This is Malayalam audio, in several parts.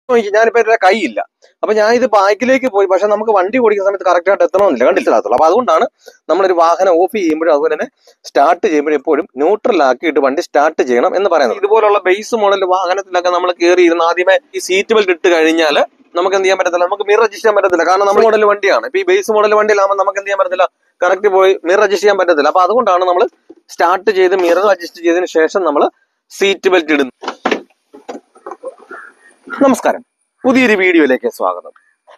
ഞാനിപ്പോ എന്റെ കൈയില്ല. അപ്പൊ ഞാൻ ഇത് ബാക്കിലേക്ക് പോയി, പക്ഷെ നമുക്ക് വണ്ടി ഓടിക്കുന്ന സമയത്ത് കറക്റ്റ് ആയിട്ട് എത്തണമെന്നില്ല, കണ്ടിട്ടില്ലാത്തുള്ളൂ. അപ്പൊ അതുകൊണ്ടാണ് നമ്മളൊരു വാഹനം ഓഫ് ചെയ്യുമ്പോഴും അതുപോലെ തന്നെ സ്റ്റാർട്ട് ചെയ്യുമ്പോഴും എപ്പോഴും ന്യൂട്രൽ ആക്കിയിട്ട് വണ്ടി സ്റ്റാർട്ട് ചെയ്യണം എന്ന് പറയുന്നത്. ഇതുപോലുള്ള ബേസ് മോഡൽ വാഹനത്തിലൊക്കെ നമ്മൾ കയറി ഇരുന്ന് ആദ്യമേ ഈ സീറ്റ് ബെൽറ്റ് ഇട്ട് കഴിഞ്ഞാൽ നമുക്ക് എന്ത് ചെയ്യാൻ പറ്റത്തില്ല, നമുക്ക് മിറർ അഡ്ജസ്റ്റ് ചെയ്യാൻ പറ്റത്തില്ല. കാരണം നമ്മൾ മോഡൽ വണ്ടിയാണ്. ഇപ്പൊ ഈ ബേസ് മോഡൽ വണ്ടിയിലാകുമ്പോൾ നമുക്ക് എന്ത് ചെയ്യാൻ പറ്റത്തില്ല, കറക്റ്റ് പോയി മിറർ അഡ്ജസ്റ്റ് ചെയ്യാൻ പറ്റത്തില്ല. അപ്പൊ അതുകൊണ്ടാണ് നമ്മൾ സ്റ്റാർട്ട് ചെയ്ത് മിറർ അഡ്ജസ്റ്റ് ചെയ്തതിന് ശേഷം നമ്മൾ സീറ്റ് ബെൽറ്റ് ഇടുന്നത്. നമസ്കാരം, പുതിയൊരു വീഡിയോയിലേക്ക് സ്വാഗതം.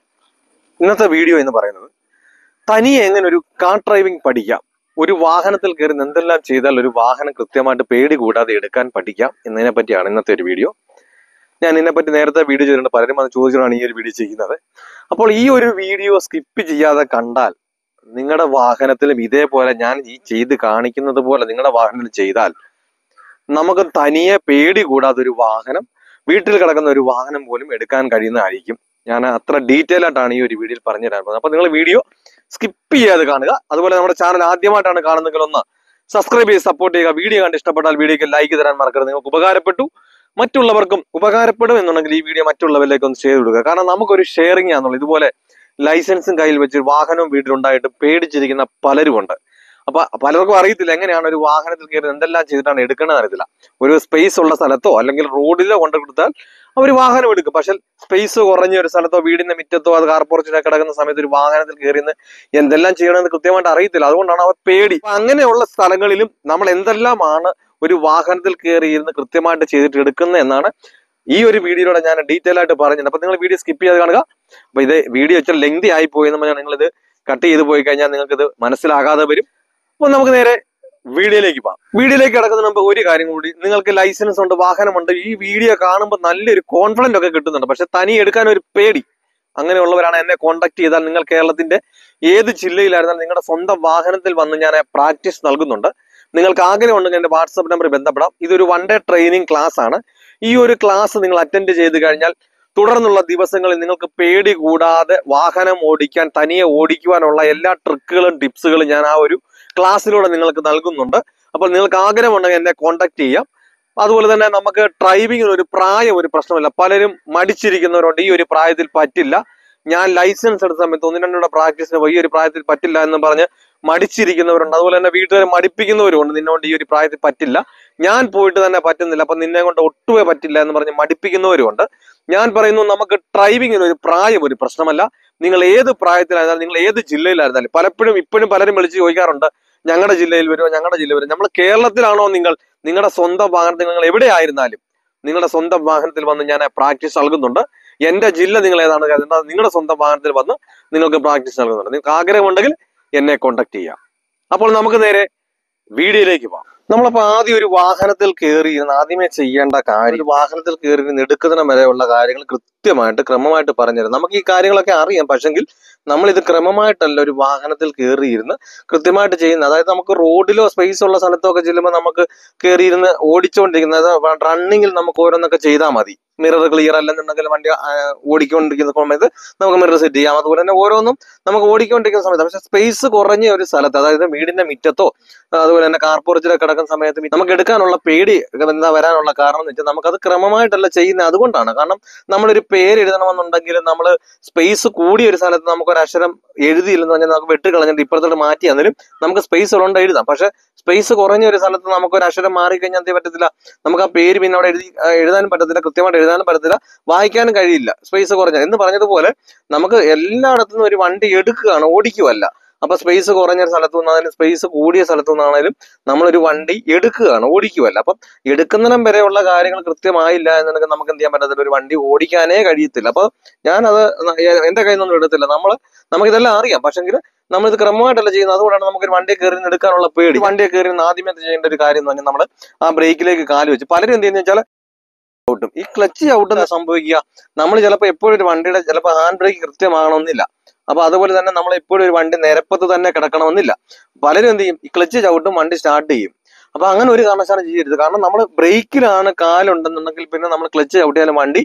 ഇന്നത്തെ വീഡിയോ എന്ന് പറയുന്നത് തനിയെ എങ്ങനെ ഒരു കാർ ഡ്രൈവിംഗ് പഠിക്കാം, ഒരു വാഹനത്തിൽ കയറി എന്തെല്ലാം ചെയ്താൽ ഒരു വാഹനം കൃത്യമായിട്ട് പേടി കൂടാതെ എടുക്കാൻ പഠിക്കാം എന്നതിനെ പറ്റിയാണ് ഇന്നത്തെ ഒരു വീഡിയോ. ഞാൻ ഇതിനെപ്പറ്റി നേരത്തെ വീഡിയോ ചെയ്തിട്ടുണ്ട്, പലരും അത് ചോദിച്ചിട്ടാണ് ഈ ഒരു വീഡിയോ ചെയ്യുന്നത്. അപ്പോൾ ഈ ഒരു വീഡിയോ സ്കിപ്പ് ചെയ്യാതെ കണ്ടാൽ നിങ്ങളുടെ വാഹനത്തിലും ഇതേപോലെ ഞാൻ ഈ ചെയ്ത് കാണിക്കുന്നത് പോലെ നിങ്ങളുടെ വാഹനത്തിൽ ചെയ്താൽ നമുക്ക് തനിയെ പേടി കൂടാതെ ഒരു വാഹനം, വീട്ടിൽ കിടക്കുന്ന ഒരു വാഹനം പോലും എടുക്കാൻ കഴിയുന്നതായിരിക്കും. ഞാൻ അത്ര ഡീറ്റെയിൽ ആയിട്ടാണ് ഈ ഒരു വീഡിയോയിൽ പറഞ്ഞു തരാൻ പോകുന്നത്. അപ്പൊ നിങ്ങൾ വീഡിയോ സ്കിപ്പ് ചെയ്യാതെ കാണുക. അതുപോലെ നമ്മുടെ ചാനൽ ആദ്യമായിട്ടാണ് കാണുന്നതെങ്കിൽ ഒന്ന് സബ്സ്ക്രൈബ് ചെയ്ത് സപ്പോർട്ട് ചെയ്യുക. വീഡിയോ കണ്ട് ഇഷ്ടപ്പെട്ടാൽ വീഡിയോക്ക് ലൈക്ക് തരാൻ മറക്കരുത്. നിങ്ങൾക്ക് ഉപകാരപ്പെട്ടു, മറ്റുള്ളവർക്കും ഉപകാരപ്പെടും എന്നുണ്ടെങ്കിൽ ഈ വീഡിയോ മറ്റുള്ളവരിലേക്ക് ഒന്ന് ഷെയർ കൊടുക്കുക. കാരണം നമുക്കൊരു ഷെയറിംഗ് ആണെന്നുള്ളത്. ഇതുപോലെ ലൈസൻസും കയ്യിൽ വെച്ച് വാഹനവും വീട്ടിലുണ്ടായിട്ട് പേടിച്ചിരിക്കുന്ന പലരുമുണ്ട്. അപ്പൊ പലർക്കും അറിയത്തില്ല എങ്ങനെയാണ് ഒരു വാഹനത്തിൽ കയറി എന്തെല്ലാം ചെയ്തിട്ടാണ് എടുക്കേണ്ടത് അറിയത്തില്ല. ഒരു സ്പേസ് ഉള്ള സ്ഥലത്തോ അല്ലെങ്കിൽ റോഡിലോ കൊണ്ടു കൊടുത്താൽ അവർ വാഹനം എടുക്കും. പക്ഷെ സ്പേസ് കുറഞ്ഞ ഒരു സ്ഥലത്തോ വീടിന്റെ മുറ്റത്തോ അത് കാർപോറേഷനൊക്കെ കിടക്കുന്ന സമയത്ത് ഒരു വാഹനത്തിൽ കയറി എന്തെല്ലാം ചെയ്യണമെന്ന് കൃത്യമായിട്ട് അറിയത്തില്ല. അതുകൊണ്ടാണ് അവർ പേടി. അങ്ങനെയുള്ള സ്ഥലങ്ങളിലും നമ്മൾ എന്തെല്ലാമാണ് ഒരു വാഹനത്തിൽ കയറി ഇരുന്ന് കൃത്യമായിട്ട് ചെയ്തിട്ട് എടുക്കുന്നത് എന്നാണ് ഈ ഒരു വീഡിയോയിലൂടെ ഞാൻ ഡീറ്റെയിൽ ആയിട്ട് പറഞ്ഞിട്ടുണ്ട്. അപ്പൊ നിങ്ങൾ വീഡിയോ സ്കിപ്പ് ചെയ്ത് കാണുക. അപ്പൊ ഇത് വീഡിയോ വെച്ചാൽ ലെങ്തി ആയി പോയി എന്ന് പറഞ്ഞാൽ നിങ്ങൾ ഇത് കട്ട് ചെയ്ത് പോയി കഴിഞ്ഞാൽ നിങ്ങൾക്ക് ഇത് മനസ്സിലാകാതെ വരും. അപ്പൊ നമുക്ക് നേരെ വീഡിയോയിലേക്ക് പോകാം. വീഡിയോയിലേക്ക് കിടക്കുന്നതിന് മുമ്പ് ഒരു കാര്യം കൂടി, നിങ്ങൾക്ക് ലൈസൻസ് ഉണ്ട്, വാഹനമുണ്ട്, ഈ വീഡിയോ കാണുമ്പോൾ നല്ലൊരു കോൺഫിഡന്റ് ഒക്കെ കിട്ടുന്നുണ്ട്, പക്ഷെ തനി എടുക്കാൻ ഒരു പേടി. അങ്ങനെയുള്ളവരാണ് എന്നെ കോൺടാക്ട് ചെയ്താൽ നിങ്ങൾ കേരളത്തിന്റെ ഏത് ജില്ലയിലായിരുന്നാലും നിങ്ങളുടെ സ്വന്തം വാഹനത്തിൽ വന്ന് ഞാൻ പ്രാക്ടീസ് നൽകുന്നുണ്ട്. നിങ്ങൾക്ക് ആഗ്രഹം ഉണ്ടെങ്കിൽ എന്റെ വാട്സ്ആപ്പ് നമ്പറിൽ ബന്ധപ്പെടാം. ഇതൊരു 1 ഡേ ട്രെയിനിങ് ക്ലാസ് ആണ്. ഈ ഒരു ക്ലാസ് നിങ്ങൾ അറ്റൻഡ് ചെയ്ത് കഴിഞ്ഞാൽ തുടർന്നുള്ള ദിവസങ്ങളിൽ നിങ്ങൾക്ക് പേടി കൂടാതെ വാഹനം ഓടിക്കാൻ, തനിയെ ഓടിക്കുവാനുള്ള എല്ലാ ട്രിക്കുകളും ടിപ്സുകളും ഞാൻ ആ ഒരു ക്ലാസ്സിലൂടെ നിങ്ങൾക്ക് നൽകുന്നുണ്ട്. അപ്പോൾ നിങ്ങൾക്ക് ആഗ്രഹമുണ്ടെങ്കിൽ എന്നെ കോൺടാക്ട് ചെയ്യാം. അതുപോലെ തന്നെ നമുക്ക് ഡ്രൈവിങ്ങിന് ഒരു പ്രായം ഒരു പ്രശ്നമില്ല. പലരും മടിച്ചിരിക്കുന്നവരുണ്ട്, ഈ ഒരു പ്രായത്തിൽ പറ്റില്ല, ഞാൻ ലൈസൻസ് എടുത്ത സമയത്ത് 1-2 പ്രാക്ടീസിന് പോയി ഈ ഒരു പ്രായത്തിൽ പറ്റില്ല എന്ന് പറഞ്ഞ് മടിച്ചിരിക്കുന്നവരുണ്ട്. അതുപോലെ തന്നെ വീട്ടുകാർ മടിപ്പിക്കുന്നവരുണ്ട്, നിന്നോണ്ട് ഈ ഒരു പ്രായത്തിൽ പറ്റില്ല, ഞാൻ പോയിട്ട് തന്നെ പറ്റുന്നില്ല, അപ്പൊ നിന്നെ കൊണ്ട് ഒട്ടുമേ പറ്റില്ല എന്ന് പറഞ്ഞ് മടിപ്പിക്കുന്നവരുമുണ്ട്. ഞാൻ പറയുന്നു, നമുക്ക് ഡ്രൈവിങ്ങിന് ഒരു പ്രായം ഒരു പ്രശ്നമല്ല. നിങ്ങൾ ഏത് പ്രായത്തിലായിരുന്നാലും, നിങ്ങൾ ഏത് ജില്ലയിലായിരുന്നാലും, പലപ്പോഴും ഇപ്പോഴും പലരും വിളിച്ച് ചോദിക്കാറുണ്ട്, ഞങ്ങളുടെ ജില്ലയിൽ വരുമോ, ഞങ്ങളുടെ ജില്ല വരും. നമ്മൾ കേരളത്തിലാണോ, നിങ്ങളുടെ സ്വന്തം വാഹനത്തിൽ നിങ്ങൾ എവിടെ ആയിരുന്നാലും നിങ്ങളുടെ സ്വന്തം വാഹനത്തിൽ വന്ന് ഞാൻ പ്രാക്ടീസ് നൽകുന്നുണ്ട്. എന്റെ ജില്ല നിങ്ങൾ ഏതാണ് നിങ്ങളുടെ സ്വന്തം വാഹനത്തിൽ വന്ന് നിങ്ങൾക്ക് പ്രാക്ടീസ് നൽകുന്നുണ്ട്. നിങ്ങൾക്ക് ആഗ്രഹമുണ്ടെങ്കിൽ എന്നെ കോൺടാക്ട് ചെയ്യാം. അപ്പോൾ നമുക്ക് നേരെ വീഡിയോയിലേക്ക് പോകാം. നമ്മളപ്പോ ആദ്യം ഒരു വാഹനത്തിൽ കയറി ആദ്യമേ ചെയ്യേണ്ട കാര്യം, ഒരു വാഹനത്തിൽ കയറി എടുക്കുന്നതിന് വരെയുള്ള കാര്യങ്ങൾ കൃത്യമായിട്ട് ക്രമമായിട്ട് പറഞ്ഞുതരാം. നമുക്ക് ഈ കാര്യങ്ങളൊക്കെ അറിയാം, പക്ഷെങ്കിൽ നമ്മൾ ഇത് ക്രമമായിട്ടല്ല ഒരു വാഹനത്തിൽ കയറിയിരുന്ന് കൃത്യമായിട്ട് ചെയ്യുന്നത്. അതായത് നമുക്ക് റോഡിലോ സ്പേസ് ഉള്ള സ്ഥലത്തോ ഒക്കെ ചെല്ലുമ്പോൾ നമുക്ക് കയറിയിരുന്ന് ഓടിച്ചുകൊണ്ടിരിക്കുന്നത് റണ്ണിങ്ങിൽ നമുക്ക് ഓരോന്നൊക്കെ ചെയ്താൽ മതി. മിറർ ക്ലിയർ അല്ലെന്നുണ്ടെങ്കിൽ വണ്ടി ഓടിക്കൊണ്ടിരിക്കുന്ന സമയത്ത് നമുക്ക് മിറർ സെറ്റ് ചെയ്യാം. അതുപോലെ തന്നെ ഓരോന്നും നമുക്ക് ഓടിക്കൊണ്ടിരിക്കുന്ന സമയത്ത്, പക്ഷെ സ്പേസ് കുറഞ്ഞ ഒരു സ്ഥലത്ത്, അതായത് വീടിന്റെ മുറ്റത്തോ അതുപോലെ തന്നെ കാർപോറേറ്റിലൊക്കെ കിടക്കുന്ന സമയത്ത് നമുക്ക് എടുക്കാനുള്ള പേടി എന്താ വരാനുള്ള കാരണം എന്ന് വെച്ചാൽ നമുക്കത് ക്രമമായിട്ടല്ല ചെയ്യുന്നത്. അതുകൊണ്ടാണ്. കാരണം നമ്മളൊരു പേര് എഴുതണമെന്നുണ്ടെങ്കിൽ നമ്മൾ സ്പേസ് കൂടിയ ഒരു സ്ഥലത്ത് നമുക്കൊരു അക്ഷരം എഴുതിയില്ലെന്ന് പറഞ്ഞാൽ നമുക്ക് വെട്ട് കളഞ്ഞിട്ട് ഇപ്പുറത്തോട്ട് മാറ്റി തന്നാലും നമുക്ക് സ്പേസ് ഉള്ളതുകൊണ്ട് എഴുതാം. പക്ഷെ സ്പേസ് കുറഞ്ഞ ഒരു സ്ഥലത്ത് നമുക്കൊരു അക്ഷരം മാറിക്കഴിഞ്ഞാൽ എന്ത് പറ്റത്തില്ല, നമുക്ക് ആ പേര് പിന്നെ അവിടെ എഴുതാനും പറ്റത്തില്ല, കൃത്യമായിട്ട് എഴുതാനും പറ്റത്തില്ല, വായിക്കാനും കഴിയില്ല സ്പേസ് കുറഞ്ഞ. എന്ന് പറഞ്ഞതുപോലെ നമുക്ക് എല്ലായിടത്തുനിന്നും ഒരു വണ്ടി എടുക്കുകയാണ്, ഓടിക്കുവല്ല. അപ്പൊ സ്പേസ് കുറഞ്ഞ സ്ഥലത്തു നിന്നാണെങ്കിലും സ്പേസ് കൂടിയ സ്ഥലത്തു നിന്നാണെങ്കിലും നമ്മളൊരു വണ്ടി എടുക്കുകയാണ്, ഓടിക്കുവല്ല. അപ്പം എടുക്കുന്നിടം വരെയുള്ള കാര്യങ്ങൾ കൃത്യമായില്ല എന്നുണ്ടെങ്കിൽ നമുക്ക് എന്ത് ചെയ്യാൻ പറ്റത്തില്ല, ഒരു വണ്ടി ഓടിക്കാനേ കഴിയത്തില്ല. അപ്പൊ ഞാനത് എന്റെ കയ്യിൽ നിന്നൊന്നും എടുത്തില്ല. നമുക്കിതെല്ലാം അറിയാം, പക്ഷെങ്കിൽ നമ്മളിത് ക്രമമായിട്ടല്ല ചെയ്യുന്നത്. അതുകൊണ്ടാണ് നമുക്കൊരു വണ്ടിയെ കയറി എടുക്കാനുള്ള പേടി. വണ്ടിയെ കയറി ആദ്യമേ ചെയ്യേണ്ട ഒരു കാര്യം എന്ന് പറഞ്ഞാൽ നമ്മൾ ആ ബ്രേക്കിലേക്ക് കാല് വെച്ച്, പലരും എന്ത് ചെയ്യുന്ന വെച്ചാൽ ഔട്ടും ഈ ക്ലച്ച് ഔട്ട് സംഭവിക്കുക. നമ്മൾ ചിലപ്പോൾ എപ്പോഴും ഒരു വണ്ടിയുടെ ചിലപ്പോൾ ഹാൻഡ് ബ്രേക്ക് കൃത്യമാകണമെന്നില്ല. അപ്പൊ അതുപോലെ തന്നെ നമ്മൾ എപ്പോഴും ഒരു വണ്ടി നിരപ്പത്ത് തന്നെ കിടക്കണമെന്നില്ല. പലരും എന്ത് ചെയ്യും, ഈ ക്ലച്ച് ചവിട്ടും വണ്ടി സ്റ്റാർട്ട് ചെയ്യും. അപ്പൊ അങ്ങനെ ഒരു കാരണവശാലും ചെയ്യരുത്. കാരണം നമ്മൾ ബ്രേക്കിലാണ് കാലുണ്ടെന്നുണ്ടെങ്കിൽ പിന്നെ നമ്മൾ ക്ലച്ച് ചവിട്ടിയാലും വണ്ടി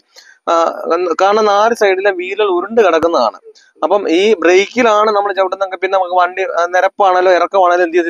കാരണം 4 സൈഡിലെ വീലുകൾ ഉരുണ്ട് കിടക്കുന്നതാണ്. അപ്പം ഈ ബ്രേക്കിലാണ് നമ്മൾ ചവിട്ടുന്നെങ്കിൽ പിന്നെ നമുക്ക് വണ്ടി നിരപ്പാണല്ലോ ഇറക്കമാണല്ലോ എന്ത് ചെയ്തില്ല,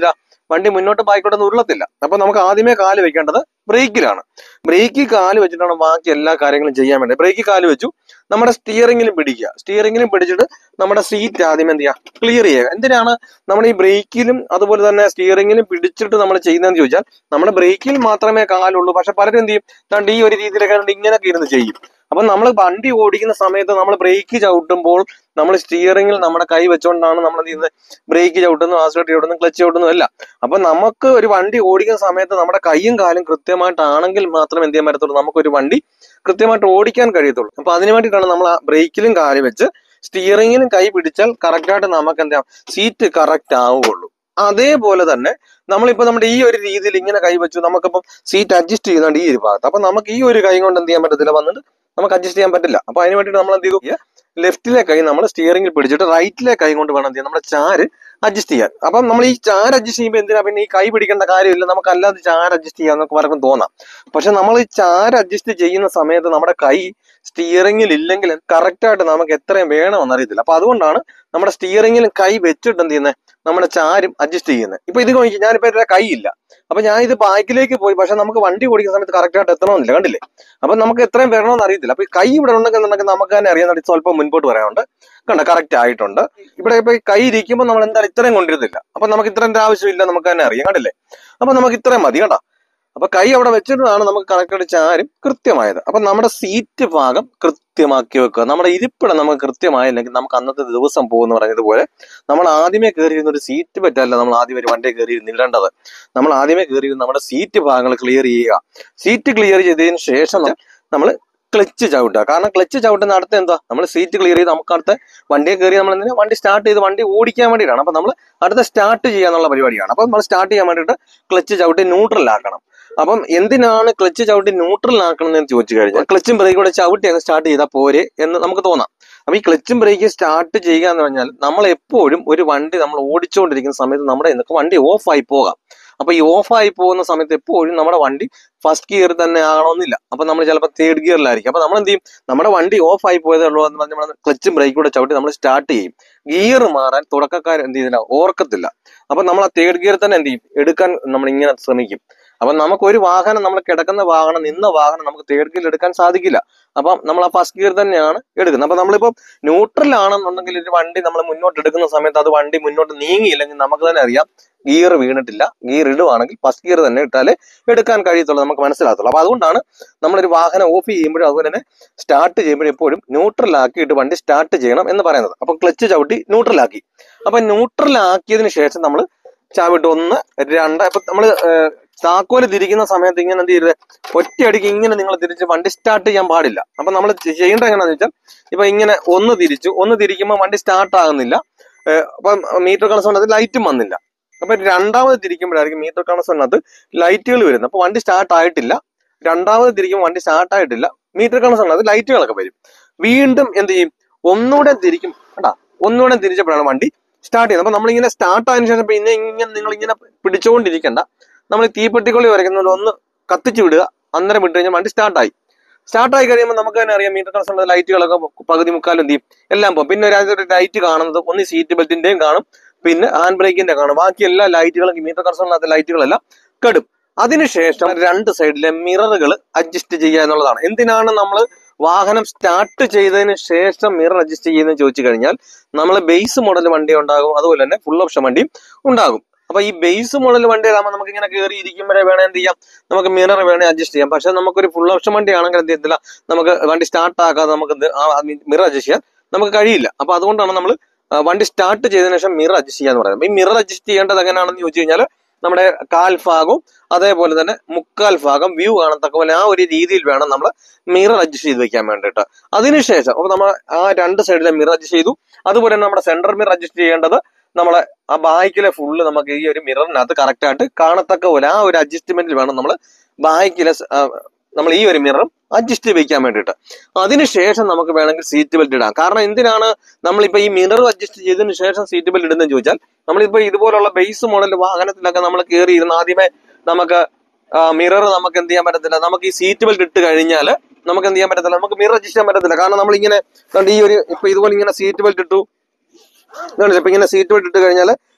വണ്ടി മുന്നോട്ട് ബാക്കോട്ടൊന്നും ഉരുളത്തില്ല. അപ്പൊ നമുക്ക് ആദ്യമേ കാല് വെക്കേണ്ടത് ബ്രേക്കിലാണ്. ബ്രേക്കിൽ കാല് വെച്ചിട്ടാണ് ബാക്കി എല്ലാ കാര്യങ്ങളും ചെയ്യാൻ വേണ്ടത്. ബ്രേക്കിൽ കാല് വെച്ചു, നമ്മുടെ സ്റ്റിയറിംഗിലും പിടിക്കുക. സ്റ്റിയറിംഗിലും പിടിച്ചിട്ട് നമ്മുടെ സീറ്റ് ആദ്യം എന്ത് ചെയ്യുക, ക്ലിയർ ചെയ്യുക. എന്തിനാണ് നമ്മൾ ഈ ബ്രേക്കിലും അതുപോലെ തന്നെ സ്റ്റിയറിംഗിലും പിടിച്ചിട്ട് നമ്മൾ ചെയ്യുന്നതെന്ന് ചോദിച്ചാൽ, നമ്മുടെ ബ്രേക്കിൽ മാത്രമേ കാലുള്ളൂ. പക്ഷെ പലരും എന്ത് ചെയ്യും, ദാണ്ട് ഈ ഒരു രീതിയിലൊക്കെ ഇങ്ങനെയൊക്കെ ഇരുന്ന് ചെയ്യും. അപ്പൊ നമ്മൾ വണ്ടി ഓടിക്കുന്ന സമയത്ത് നമ്മൾ ബ്രേക്ക് ചവിട്ടുമ്പോൾ നമ്മൾ സ്റ്റിയറിംഗിൽ നമ്മുടെ കൈ വെച്ചുകൊണ്ടാണ് നമ്മൾ എന്ത് ചെയ്യുന്നത്, ബ്രേക്ക് ചവിട്ടുന്നു, ആക്സിലറേറ്റർ ചവിട്ടുന്നു, ക്ലച്ച് ചവിട്ടുന്നു അല്ല. അപ്പൊ നമുക്ക് ഒരു വണ്ടി ഓടിക്കുന്ന സമയത്ത് നമ്മുടെ കൈയും കാലും കൃത്യമായിട്ടാണെങ്കിൽ മാത്രമേ എന്ത് ചെയ്യാൻ പറ്റത്തുള്ളൂ, നമുക്കൊരു വണ്ടി കൃത്യമായിട്ട് ഓടിക്കാൻ കഴിയത്തുള്ളൂ. അപ്പൊ അതിന് വേണ്ടിയിട്ടാണ് നമ്മൾ ആ ബ്രേക്കിലും കാല് വെച്ച് സ്റ്റിയറിംഗിലും കൈ പിടിച്ചാൽ കറക്റ്റായിട്ട് നമുക്ക് എന്താ സീറ്റ് കറക്റ്റ് ആവുകയുള്ളൂ. അതേപോലെ തന്നെ നമ്മളിപ്പോ നമ്മുടെ ഈ ഒരു രീതിയിൽ ഇങ്ങനെ കൈ വെച്ചു, നമുക്കിപ്പം സീറ്റ് അഡ്ജസ്റ്റ് ചെയ്യുന്നുണ്ട് ഈ ഒരു ഭാഗത്ത്. അപ്പൊ നമുക്ക് ഈ ഒരു കൈ കൊണ്ട് എന്ത് ചെയ്യാൻ പറ്റത്തില്ല, വന്നിട്ട് നമുക്ക് അഡ്ജസ്റ്റ് ചെയ്യാൻ പറ്റില്ല. അപ്പൊ അതിന് വേണ്ടിയിട്ട് നമ്മൾ എന്ത് ചെയ്തു, ലെഫ്റ്റിലെ കൈ നമ്മൾ സ്റ്റിയറിംഗിൽ പിടിച്ചിട്ട് റൈറ്റിലെ കൈ കൊണ്ട് വേണം എന്ത് ചെയ്യാൻ, നമ്മുടെ ചാര് അഡ്ജസ്റ്റ് ചെയ്യാൻ. അപ്പം നമ്മൾ ഈ ചാര് അഡ്ജസ്റ്റ് ചെയ്യുമ്പോൾ എന്തിനാ പിന്നെ ഈ കൈ പിടിക്കേണ്ട കാര്യമില്ല, നമുക്ക് അല്ലാതെ ചാര് അഡ്ജസ്റ്റ് ചെയ്യാന്നൊക്കെ പലർക്കും തോന്നാം. പക്ഷെ നമ്മൾ ഈ ചാര് അഡ്ജസ്റ്റ് ചെയ്യുന്ന സമയത്ത് നമ്മുടെ കൈ സ്റ്റിയറിംഗിൽ ഇല്ലെങ്കിൽ കറക്റ്റായിട്ട് നമുക്ക് എത്രയും വേണമെന്ന് അറിയത്തില്ല. അപ്പൊ അതുകൊണ്ടാണ് നമ്മുടെ സ്റ്റിയറിംഗിലും കൈ വെച്ചിട്ട് എന്ത് ചെയ്യുന്നത്, നമ്മുടെ ചാരും അഡ്ജസ്റ്റ് ചെയ്യുന്നത്. ഇപ്പൊ ഇത് നോക്കി, ഞാനിപ്പോ എന്റെ കൈ ഇല്ല, അപ്പൊ ഞാൻ ഇത് ബാക്കിലേക്ക് പോയി, പക്ഷെ നമുക്ക് വണ്ടി ഓടിക്കുന്ന സമയത്ത് കറക്റ്റായിട്ട് എത്തണമെന്നില്ല, കണ്ടില്ലേ? അപ്പൊ നമുക്ക് എത്രയും വരണമെന്ന് അറിയത്തില്ല. അപ്പൊ കൈ ഇവിടെ ഉണ്ടെങ്കിൽ നമുക്ക് തന്നെ അറിയാൻ സ്വല്പം മുൻപോട്ട് പറയാനുണ്ട്. കണ്ട കറക്റ്റ് ആയിട്ടുണ്ട്. ഇവിടെ ഇപ്പൊ കൈ ഇരിക്കുമ്പോൾ നമ്മൾ എന്തായാലും ഇത്രയും കൊണ്ടിരുന്നില്ല. അപ്പൊ നമുക്ക് ഇത്രയും ആവശ്യമില്ല, നമുക്ക് തന്നെ അറിയാം, കണ്ടില്ലേ? അപ്പൊ നമുക്ക് ഇത്രയും മതി, കണ്ട. അപ്പൊ കൈ അവിടെ വെച്ചിട്ടാണ് നമുക്ക് കറക്റ്റായിട്ട് ചാരും കൃത്യമായത്. അപ്പൊ നമ്മുടെ സീറ്റ് ഭാഗം കൃത്യമാക്കി വെക്കുക. നമ്മുടെ ഇരിപ്പിടം നമുക്ക് കൃത്യമായില്ലെങ്കിൽ നമുക്ക് അന്നത്തെ ദിവസം പോകുമെന്ന് പറഞ്ഞതുപോലെ നമ്മൾ ആദ്യമേ കയറിയിരുന്ന ഒരു സീറ്റ് പറ്റല്ല നമ്മൾ ആദ്യം ഒരു വണ്ടി കയറിയിരുന്നിടേണ്ടത്. നമ്മൾ ആദ്യമേ കയറിയിരുന്ന നമ്മുടെ സീറ്റ് ഭാഗങ്ങൾ ക്ലിയർ ചെയ്യുക. സീറ്റ് ക്ലിയർ ചെയ്തതിന് ശേഷം നമ്മൾ ക്ലച്ച് ചവിട്ടുക. കാരണം ക്ലച്ച് ചവിട്ടുന്ന അടുത്ത് എന്താ, നമ്മൾ സീറ്റ് ക്ലിയർ ചെയ്ത് നമുക്ക് അടുത്ത വണ്ടിയെ കയറി നമ്മൾ എന്തിനാ വണ്ടി സ്റ്റാർട്ട് ചെയ്ത് വണ്ടി ഓടിക്കാൻ വേണ്ടിയിട്ടാണ്. അപ്പൊ നമ്മൾ അടുത്ത സ്റ്റാർട്ട് ചെയ്യാന്നുള്ള പരിപാടിയാണ്. അപ്പൊ നമ്മൾ സ്റ്റാർട്ട് ചെയ്യാൻ വേണ്ടിയിട്ട് ക്ലച്ച് ചവിട്ടി ന്യൂട്രലാക്കണം. അപ്പം എന്തിനാണ് ക്ലച്ച് ചവിട്ടി ന്യൂട്രലാക്കണം എന്ന് ചോദിച്ചു കഴിഞ്ഞാൽ, ക്ലച്ചും ബ്രേക്കും കൂടെ ചവിട്ടി അങ്ങ് സ്റ്റാർട്ട് ചെയ്താൽ പോരെ എന്ന് നമുക്ക് തോന്നാം. അപ്പൊ ഈ ക്ലച്ചും ബ്രേക്കും സ്റ്റാർട്ട് ചെയ്യുക എന്ന് പറഞ്ഞാൽ നമ്മൾ എപ്പോഴും ഒരു വണ്ടി നമ്മൾ ഓടിച്ചുകൊണ്ടിരിക്കുന്ന സമയത്ത് നമ്മുടെ എന്നൊക്കെ വണ്ടി ഓഫായി പോകാം. അപ്പൊ ഈ ഓഫായി പോകുന്ന സമയത്ത് എപ്പോഴും നമ്മുടെ വണ്ടി ഫസ്റ്റ് ഗിയർ തന്നെ ആകണമെന്നില്ല. അപ്പൊ നമ്മൾ ചിലപ്പോൾ തേർഡ് ഗിയറിലായിരിക്കും. അപ്പൊ നമ്മൾ എന്ത് ചെയ്യും, നമ്മുടെ വണ്ടി ഓഫായി പോയതേ ഉള്ളൂ എന്ന് പറഞ്ഞാൽ നമ്മൾ ക്ലച്ചും ബ്രേക്കും കൂടെ ചവിട്ടി നമ്മൾ സ്റ്റാർട്ട് ചെയ്യും. ഗിയർ മാറാൻ തുടക്കക്കാർ എന്ത് ചെയ്തില്ല, ഓർക്കത്തില്ല. അപ്പൊ നമ്മൾ ആ തേർഡ് ഗിയർ തന്നെ എന്ത് ചെയ്യും, എടുക്കാൻ നമ്മൾ ഇങ്ങനെ ശ്രമിക്കും. അപ്പൊ നമുക്ക് ഒരു വാഹനം, നമ്മൾ കിടക്കുന്ന വാഹനം, നിന്ന വാഹനം നമുക്ക് തേർഡ് ഗിയർ എടുക്കാൻ സാധിക്കില്ല. അപ്പം നമ്മൾ ആ ഫസ്റ്റ് ഗിയർ തന്നെയാണ് എടുക്കുന്നത്. അപ്പൊ നമ്മളിപ്പം ന്യൂട്രൽ ആണെന്നുണ്ടെങ്കിൽ ഒരു വണ്ടി നമ്മൾ മുന്നോട്ട് എടുക്കുന്ന സമയത്ത് അത് വണ്ടി മുന്നോട്ട് നീങ്ങിയില്ലെങ്കിൽ നമുക്ക് തന്നെ അറിയാം ഗിയർ വീണിട്ടില്ല. ഗിയർ ഇടുവാണെങ്കിൽ ഫസ്റ്റ് ഗിയർ തന്നെ ഇട്ടാലേ എടുക്കാൻ കഴിയത്തുള്ളൂ, നമുക്ക് മനസ്സിലാകത്തുള്ളൂ. അപ്പൊ അതുകൊണ്ടാണ് നമ്മളൊരു വാഹനം ഓഫ് ചെയ്യുമ്പോഴും അതുപോലെ തന്നെ സ്റ്റാർട്ട് ചെയ്യുമ്പോഴും എപ്പോഴും ന്യൂട്രൽ ആക്കിയിട്ട് വണ്ടി സ്റ്റാർട്ട് ചെയ്യണം എന്ന് പറയുന്നത്. അപ്പൊ ക്ലച്ച് ചവിട്ടി ന്യൂട്രൽ ആക്കി. അപ്പൊ ന്യൂട്രൽ ആക്കിയതിന് ശേഷം നമ്മൾ ചവിട്ട് 1, 2. അപ്പൊ നമ്മള് താക്കോല് തിരിക്കുന്ന സമയത്ത് ഇങ്ങനെ എന്ത് ചെയ്യരുത്, ഒറ്റയടിക്ക് ഇങ്ങനെ നിങ്ങൾ തിരിച്ച് വണ്ടി സ്റ്റാർട്ട് ചെയ്യാൻ പാടില്ല. അപ്പൊ നമ്മൾ ചെയ്യേണ്ടത് എങ്ങനെയാണെന്ന് വെച്ചാൽ, ഇപ്പൊ ഇങ്ങനെ ഒന്ന് തിരിക്കുമ്പോൾ വണ്ടി സ്റ്റാർട്ട് ആകുന്നില്ല. അപ്പൊ മീറ്റർ കൺസോണിനകത്ത് ലൈറ്റും വന്നില്ല. അപ്പൊ രണ്ടാമത് തിരിക്കുമ്പോഴായിരിക്കും മീറ്റർ കൺസോണിനകത്ത് ലൈറ്റുകൾ വരുന്നത്. അപ്പൊ വണ്ടി സ്റ്റാർട്ട് ആയിട്ടില്ല. രണ്ടാമത് തിരിക്കുമ്പോൾ വണ്ടി സ്റ്റാർട്ട് ആയിട്ടില്ല, മീറ്റർ കൺസോണിനകത്ത് ലൈറ്റുകളൊക്കെ വരും. വീണ്ടും എന്ത് ചെയ്യും, ഒന്നുകൂടെ തിരിക്കും. കേട്ടാ, ഒന്നുകൂടെ തിരിച്ചപ്പോഴാണ് വണ്ടി സ്റ്റാർട്ട് ചെയ്യുന്നത്. അപ്പൊ നമ്മളിങ്ങനെ സ്റ്റാർട്ട് ആയതിനു ശേഷം പിന്നെ ഇങ്ങനെ നിങ്ങൾ ഇങ്ങനെ പിടിച്ചുകൊണ്ടിരിക്കണ്ട. നമ്മൾ തീപ്പെട്ടിക്കൊള്ളി വരയ്ക്കുന്നത് ഒന്ന് കത്തിച്ചു വിടുക, അന്നേരം വിട്ട് കഴിഞ്ഞാൽ വണ്ടി സ്റ്റാർട്ടായി കഴിയുമ്പോൾ നമുക്ക് തന്നെ അറിയാം മീറ്റർ കൺസോണിലെ ലൈറ്റുകളൊക്കെ പകുതി മുക്കാലും എന്ത് ചെയ്യും, എല്ലാം പോകും. പിന്നെ ഒരു ലൈറ്റ് കാണുന്നത് ഒന്ന് സീറ്റ് ബെൽറ്റിന്റെയും കാണും, പിന്നെ ഹാൻഡ് ബ്രേക്കിന്റെ കാണും. ബാക്കി എല്ലാ ലൈറ്റുകളും മീറ്റർ കൺസോണിനകത്ത് ലൈറ്റുകളെല്ലാം കെടും. അതിനുശേഷം 2 സൈഡിലെ മിററുകൾ അഡ്ജസ്റ്റ് ചെയ്യുക എന്നുള്ളതാണ്. എന്തിനാണ് നമ്മൾ വാഹനം സ്റ്റാർട്ട് ചെയ്തതിന് ശേഷം മിറർ അഡ്ജസ്റ്റ് ചെയ്യുന്നതെന്ന് ചോദിച്ചു കഴിഞ്ഞാൽ, നമ്മൾ ബേസ് മോഡൽ വണ്ടി ഉണ്ടാകും, അതുപോലെ തന്നെ ഫുൾ ഓപ്ഷൻ വണ്ടിയും ഉണ്ടാകും. അപ്പൊ ഈ ബേസ് മോഡൽ വണ്ടിയിലാകുമ്പോൾ നമുക്ക് ഇങ്ങനെ കയറി ഇരിക്കുമ്പോഴേ വേണേ എന്ത് ചെയ്യാം, നമുക്ക് മിറർ വേണേ അഡ്ജസ്റ്റ് ചെയ്യാം. പക്ഷെ നമുക്കൊരു ഫുൾ ഓപ്ഷൻ വണ്ടി ആണെങ്കിൽ എന്ത് ചെയ്യത്തില്ല, നമുക്ക് വണ്ടി സ്റ്റാർട്ട് ആക്കാതെ നമുക്ക് മിറർ അഡ്ജസ്റ്റ് ചെയ്യാൻ നമുക്ക് കഴിയില്ല. അപ്പൊ അതുകൊണ്ടാണ് നമ്മൾ വണ്ടി സ്റ്റാർട്ട് ചെയ്തതിനു ശേഷം മിറർ അഡ്ജസ്റ്റ് ചെയ്യാന്ന് പറയുന്നത്. ഈ മിറർ അഡ്ജസ്റ്റ് ചെയ്യേണ്ടത് എങ്ങനെയാണെന്ന് ചോദിച്ചു കഴിഞ്ഞാൽ, നമ്മുടെ കാൽഭാഗവും അതേപോലെ തന്നെ മുക്കാൽ ഭാഗം വ്യൂ കാണത്തക്ക പോലെ ആ ഒരു രീതിയിൽ വേണം നമ്മൾ മിറർ അഡ്ജസ്റ്റ് ചെയ്ത് വെക്കാൻ വേണ്ടിയിട്ട്. അതിനുശേഷം അപ്പൊ നമ്മൾ ആ 2 സൈഡിലെ മിറർ അഡ്ജസ്റ്റ് ചെയ്തു. അതുപോലെ തന്നെ നമ്മുടെ സെന്റർ മിറർ അഡ്ജസ്റ്റ് ചെയ്യേണ്ടത് നമ്മളെ ആ ബാക്കിലെ ഫുള്ള് നമുക്ക് ഈ ഒരു മിററിനകത്ത് കറക്റ്റ് ആയിട്ട് കാണത്തക്ക പോലെ ആ ഒരു അഡ്ജസ്റ്റ്മെന്റിൽ വേണം നമ്മൾ ബാക്കിലെ നമ്മൾ ഈ ഒരു മിററും അഡ്ജസ്റ്റ് വെക്കാൻ വേണ്ടിയിട്ട്. അതിനുശേഷം നമുക്ക് വേണമെങ്കിൽ സീറ്റ് ബെൽറ്റ് ഇടാം. കാരണം എന്തിനാണ് നമ്മളിപ്പോ ഈ മിറർ അഡ്ജസ്റ്റ് ചെയ്തതിനു ശേഷം സീറ്റ് ബെൽറ്റ് ഇടുന്നതെന്ന് ചോദിച്ചാൽ, നമ്മളിപ്പോ ഇതുപോലുള്ള ബേസ് മോഡൽ വാഹനത്തിലൊക്കെ നമ്മൾ കയറി ഇരുന്ന് ആദ്യമേ നമുക്ക് മിറർ നമുക്ക് എന്ത് ചെയ്യാൻ പറ്റത്തില്ല. നമുക്ക് ഈ സീറ്റ് ബെൽറ്റ് ഇട്ട് കഴിഞ്ഞാൽ നമുക്ക് എന്ത് ചെയ്യാൻ പറ്റത്തില്ല, നമുക്ക് മിറർ അഡ്ജസ്റ്റ് ചെയ്യാൻ പറ്റത്തില്ല. കാരണം നമ്മൾ ഇങ്ങനെ ഈ ഒരു ഇപ്പൊ ഇതുപോലെ ഇങ്ങനെ സീറ്റ് ബെൽറ്റ് ഇട്ടു, ഇപ്പൊ ഇങ്ങനെ സീറ്റ് ബെൽറ്റ് ഇട്ട് കഴിഞ്ഞാൽ